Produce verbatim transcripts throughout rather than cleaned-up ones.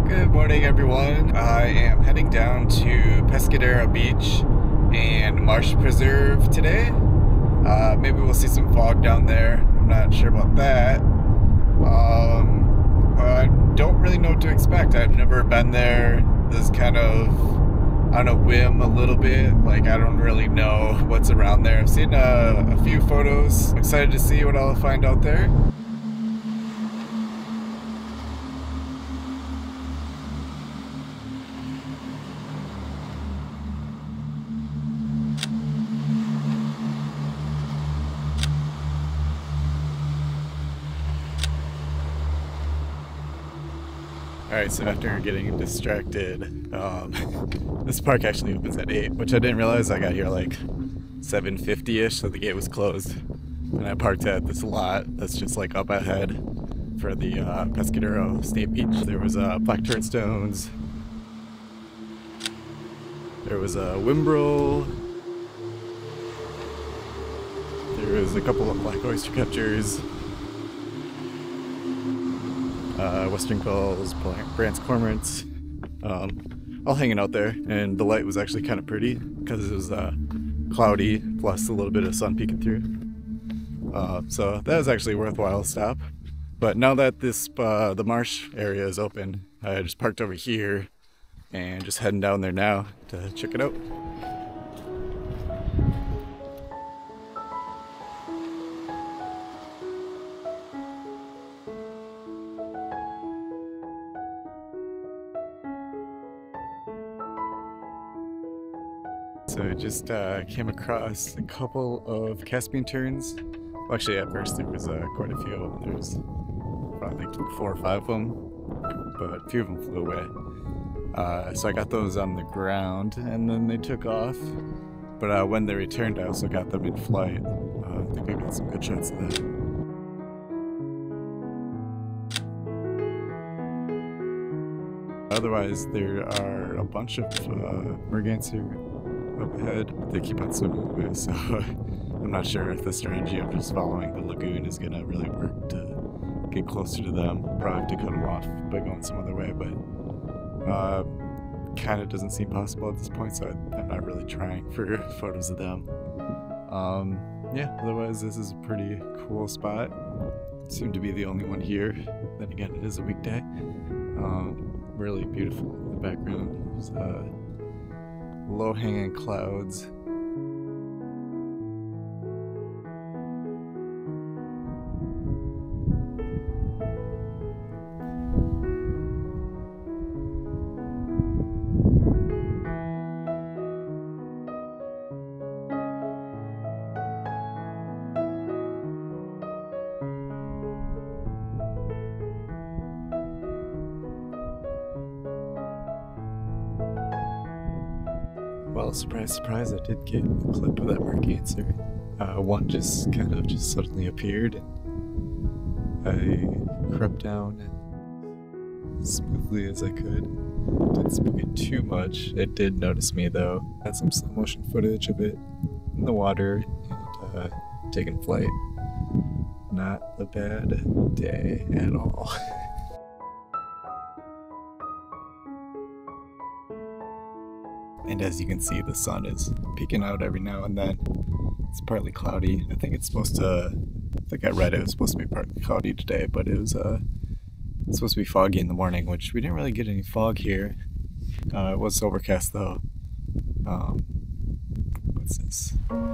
Good morning, everyone. I am heading down to Pescadero Beach and Marsh Preserve today. Uh, maybe we'll see some fog down there. I'm not sure about that. Um, I don't really know what to expect. I've never been there. This is kind of on a whim a little bit. Like, I don't really know what's around there. I've seen a, a few photos. I'm excited to see what I'll find out there. Alright, so after getting distracted, um, this park actually opens at eight, which I didn't realize. I got here like seven fifty-ish, so the gate was closed. And I parked at this lot that's just like up ahead for the uh, Pescadero State Beach. There was uh, black turnstones, there was a whimbrel, there was a couple of black oystercatchers, Uh, western gulls, Brandt's cormorants, um, all hanging out there, and the light was actually kind of pretty because it was uh, cloudy plus a little bit of sun peeking through. Uh, so that was actually a worthwhile stop. But now that this uh, the marsh area is open, I just parked over here and just heading down there now to check it out. So I just uh, came across a couple of Caspian terns. Well, actually, at first there was uh, quite a few of them. There was probably like four or five of them, but a few of them flew away. Uh, so I got those on the ground, and then they took off. But uh, when they returned, I also got them in flight. Uh, I think I got some good shots of that. Otherwise, there are a bunch of uh, merganser up ahead. They keep on swimming away, so I'm not sure if the strategy of just following the lagoon is gonna really work to get closer to them. Probably have to cut them off by going some other way, but uh, kind of doesn't seem possible at this point, so I'm not really trying for photos of them. Um, yeah, otherwise this is a pretty cool spot. Seem to be the only one here. Then again, it is a weekday. Um, really beautiful in the background. There's, uh, low-hanging clouds. Well, surprise, surprise, I did get a clip of that merganser. Uh, one just kind of just suddenly appeared, and I crept down as smoothly as I could. Didn't spook it too much. It did notice me though. Had some slow motion footage of it in the water and uh, taking flight. Not a bad day at all. And as you can see, the sun is peeking out every now and then. It's partly cloudy. I think it's supposed to, I think I read it was supposed to be partly cloudy today, but it was uh, it's supposed to be foggy in the morning, which we didn't really get any fog here. Uh, it was overcast though. Um, what's this?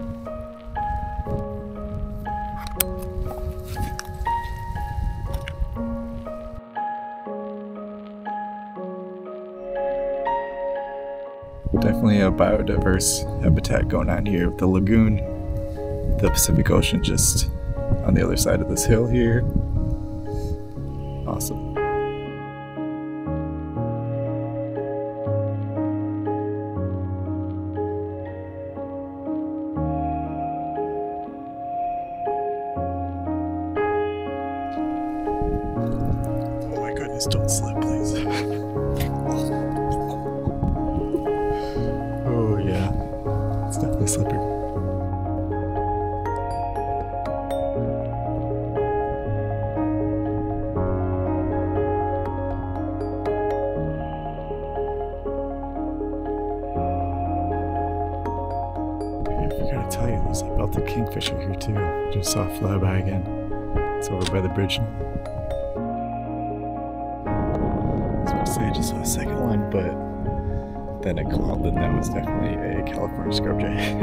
Definitely a biodiverse habitat going on here with the lagoon, the Pacific Ocean just on the other side of this hill here. Awesome. Oh my goodness, don't slip, please. Oh yeah, it's definitely slippery. There's a belted kingfisher here too. Just saw it fly by again. It's over by the bridge. I was about to say I just saw a second one, but then it called, and that was definitely a California scrub jay.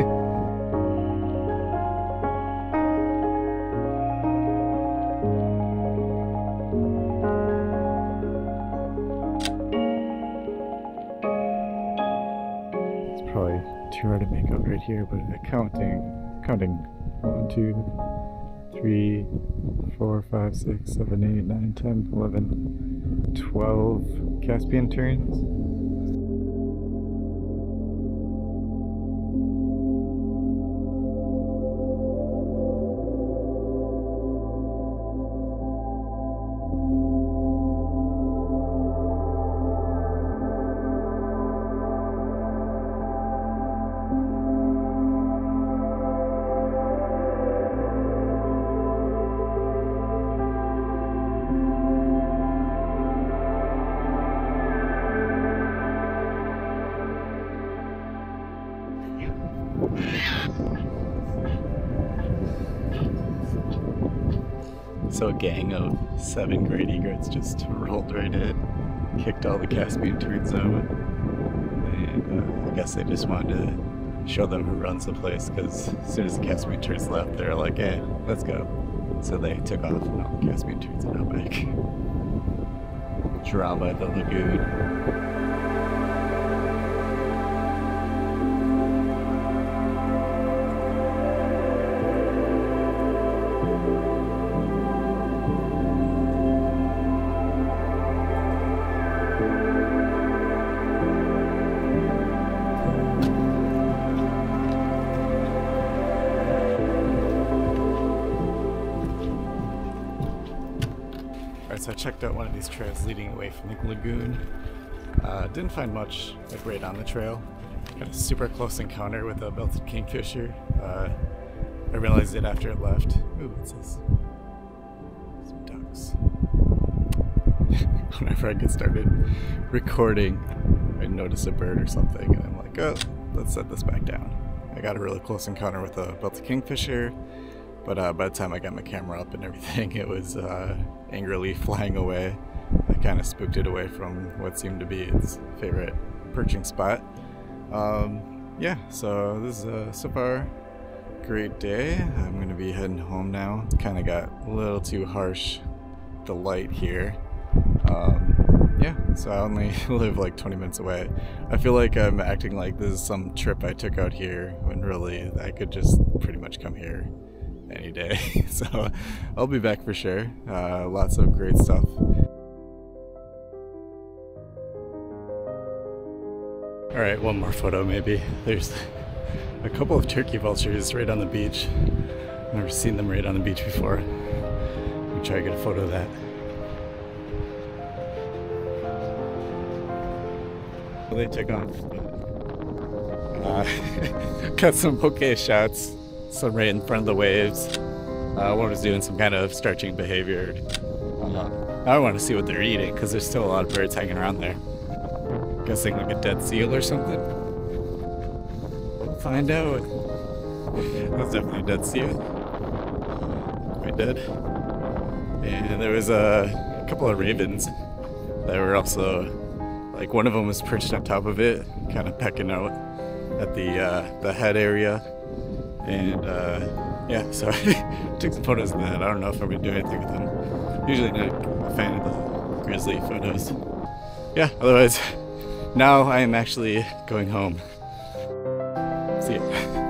Probably too hard to make out right here, but counting, counting one, two, three, four, five, six, seven, eight, nine, ten, eleven, twelve Caspian terns. So a gang of seven great egrets just rolled right in, kicked all the Caspian terns out, and uh, I guess they just wanted to show them who runs the place, because as soon as the Caspian terns left, they were like, hey, let's go. So they took off, and all the Caspian terns are now back. Drama at the lagoon. Alright, so I checked out one of these trails leading away from the lagoon. Uh, didn't find much like right on the trail. Got a super close encounter with a belted kingfisher. Uh, I realized it after it left. Ooh, what's this? Some ducks. Whenever I get started recording, I notice a bird or something, and I'm like, oh, let's set this back down. I got a really close encounter with a belted kingfisher. But uh, by the time I got my camera up and everything, it was uh, angrily flying away. I kind of spooked it away from what seemed to be its favorite perching spot. Um, yeah, so this is uh, so far a great day. I'm going to be heading home now. Kind of got a little too harsh, the light here. Um, yeah, so I only live like twenty minutes away. I feel like I'm acting like this is some trip I took out here, when really I could just pretty much come here any day. So I'll be back for sure. Uh, lots of great stuff. Alright, one more photo maybe. There's a couple of turkey vultures right on the beach. Never seen them right on the beach before. Let me try to get a photo of that. Well, they took off. Uh, got some bokeh shots. Some right in front of the waves. Uh, one was doing some kind of starching behavior. Uh, I want to see what they're eating, because there's still a lot of birds hanging around there. Guessing like a dead seal or something. We'll find out. That's definitely a dead seal. Quite dead. And there was a couple of ravens that were also, like one of them was perched on top of it, kind of pecking out at the uh, the head area. And uh, yeah, so I took some photos of that. I don't know if I'm going to do anything with them. Usually not a fan of the grizzly photos. Yeah, otherwise, now I am actually going home. See ya.